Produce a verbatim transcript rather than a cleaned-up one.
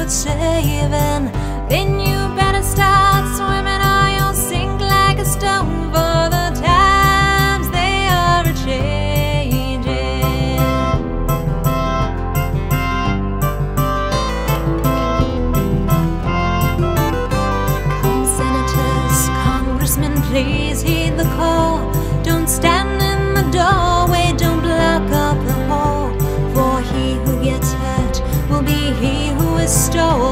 worth saving, then you better start swimming or you'll sink like a stone, for the times they are a-changing. Come senators, congressmen, please heed the call. Don't stand in the doorway, don't block up the hall, for he who gets hurt will be he who is stole.